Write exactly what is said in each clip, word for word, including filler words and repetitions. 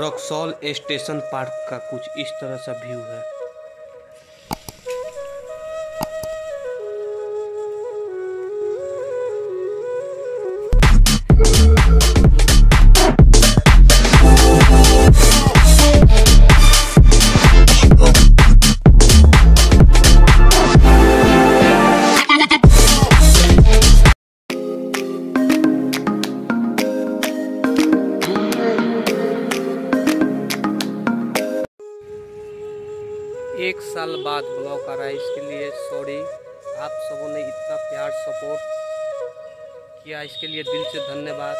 Raxaul station park का कुछ इस तरह सा व्यू है। एक साल बाद ब्लॉग आ रहा है, इसके लिए सॉरी। आप सबों ने इतना प्यार सपोर्ट किया, इसके लिए दिल से धन्यवाद।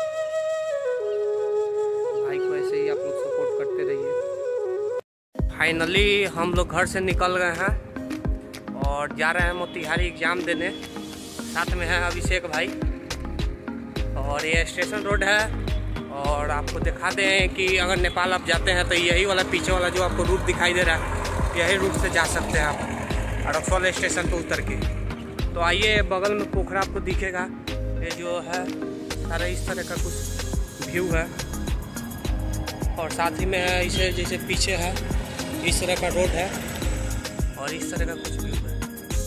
भाई को ऐसे ही आप लोग सपोर्ट करते रहिए। फाइनली हम लोग घर से निकल गए हैं और जा रहे हैं मोतिहारी एग्ज़ाम देने। साथ में है अभिषेक भाई और ये स्टेशन रोड है। और आपको दिखा दें कि अगर नेपाल आप जाते हैं तो यही वाला पीछे वाला जो आपको रूट दिखाई दे रहा है, यही रूट से जा सकते हैं आप रक्सौल स्टेशन पर उतर के। तो आइए, बगल में पोखरा आपको दिखेगा। ये जो है सारा इस तरह का कुछ व्यू है और साथ ही में है इसे जैसे पीछे है इस तरह का रोड है और इस तरह का कुछ व्यू है।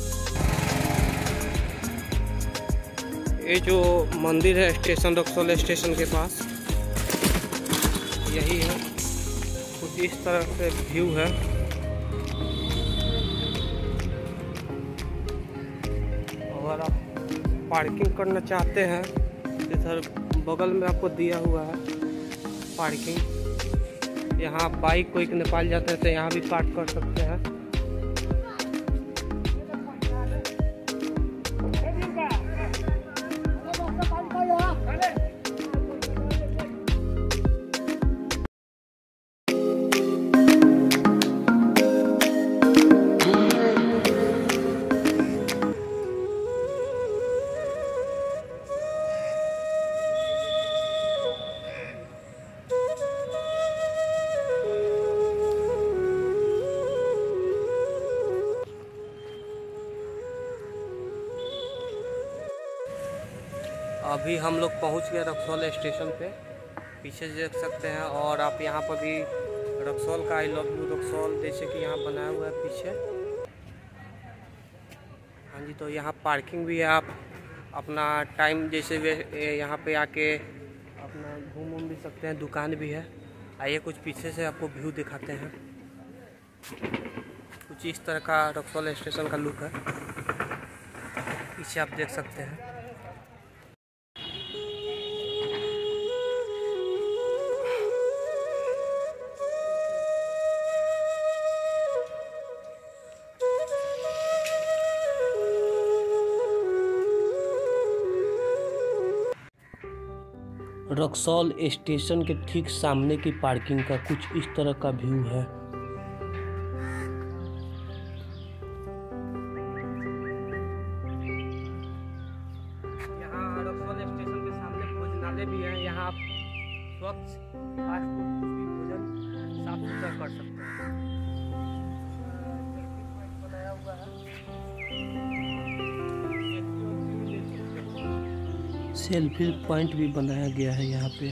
ये जो मंदिर है स्टेशन रक्सौल स्टेशन के पास, यही है। कुछ इस तरह से व्यू है। अगर आप पार्किंग करना चाहते हैं, इधर बगल में आपको दिया हुआ है पार्किंग। यहाँ बाइक कोई नेपाल जाते हैं तो यहाँ भी पार्क कर सकते हैं। अभी हम लोग पहुंच गए रक्सौल स्टेशन पे, पीछे देख सकते हैं। और आप यहाँ पर भी रक्सौल का आई लव यू रक्सौल जैसे कि यहाँ बनाया हुआ है पीछे। हाँ जी, तो यहाँ पार्किंग भी है। आप अपना टाइम जैसे यहाँ पे आके अपना घूम घूम भी सकते हैं। दुकान भी है। आइए कुछ पीछे से आपको व्यू दिखाते हैं। कुछ इस तरह का रक्सौल स्टेशन का लुक है, पीछे आप देख सकते हैं। रक्सौल स्टेशन के ठीक सामने की पार्किंग का कुछ इस तरह का व्यू है। यहाँ रक्सौल स्टेशन के सामने भोजनालय भी है। यहाँ आप स्वच्छ फास्ट फूड कुछ भी भोजन साफ सुथरा कर सकते हैं। बनाया हुआ है, सेल्फी पॉइंट भी बनाया गया है यहाँ पे।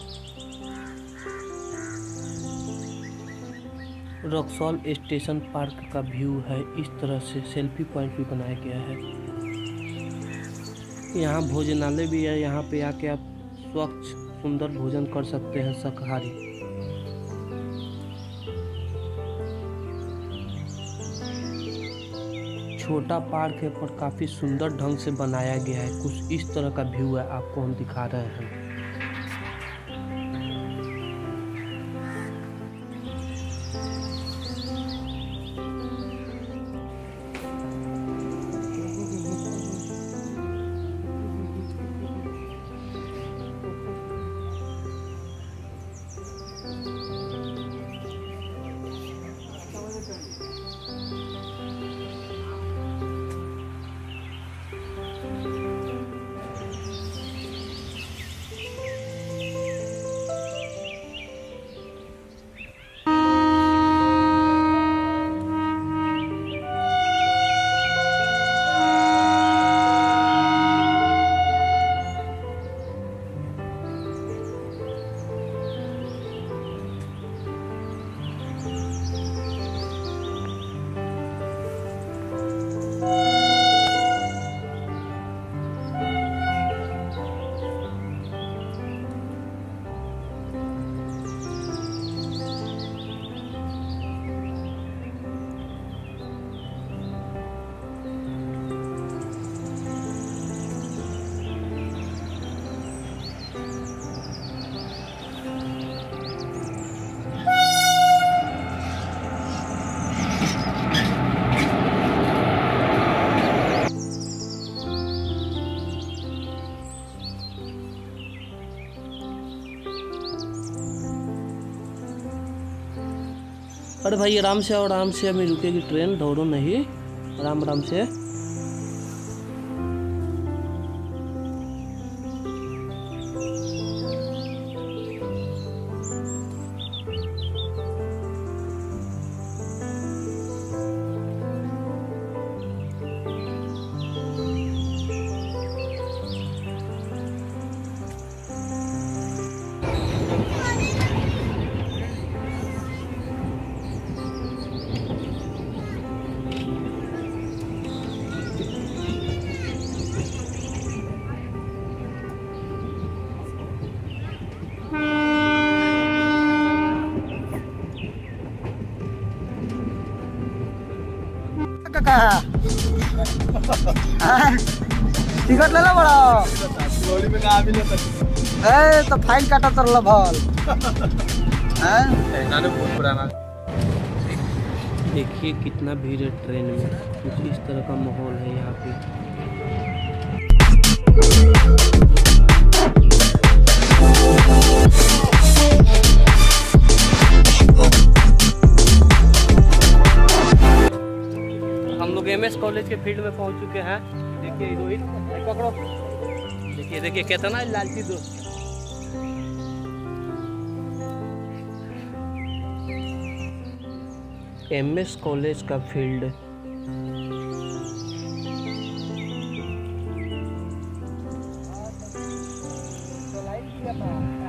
रक्सौल स्टेशन पार्क का व्यू है इस तरह से। सेल्फी पॉइंट भी बनाया गया है। यहाँ भोजनालय भी है। यहाँ पे आके आप स्वच्छ सुंदर भोजन कर सकते हैं शाकाहारी। छोटा पार्क है पर काफ़ी सुंदर ढंग से बनाया गया है। कुछ इस तरह का व्यू है, आपको हम दिखा रहे हैं। अरे भाई आराम से, और आराम से अभी रुकेगी ट्रेन, दौड़ो नहीं, आराम आराम से। टिकट ले लो बड़ा ए तो फाइन काटा तो भल देखिए कितना भीड़ है ट्रेन में, कुछ इस तरह का माहौल है यहाँ पे। हम लोग एम एस कॉलेज के फील्ड में पहुंच चुके हैं। देखिए रोहित पकड़ो, देखिए देखिए कितना लालची दोस्त। एम एस कॉलेज का फील्ड तो